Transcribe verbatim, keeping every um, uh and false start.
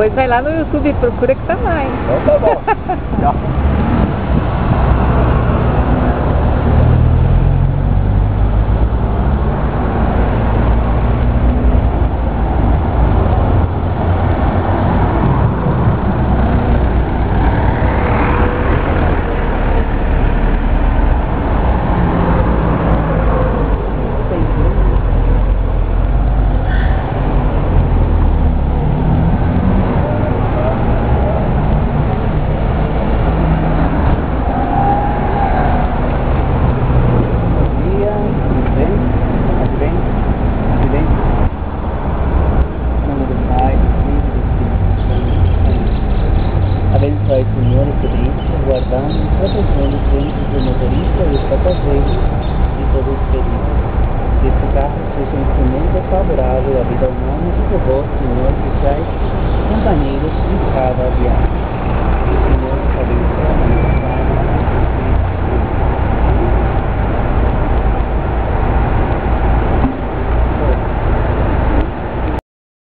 Depois vai lá no YouTube e procura que tá lá, hein? Então tá bom. Tchau. Abençoe, Senhor, e prudência, guardando e protegendo os bens do motorista e os passageiros e todos os perigos. Que esse carro seja um instrumento favorável à vida humana e por vós, Senhor, que sois companheiros de cada viagem. Que o Senhor abençoe.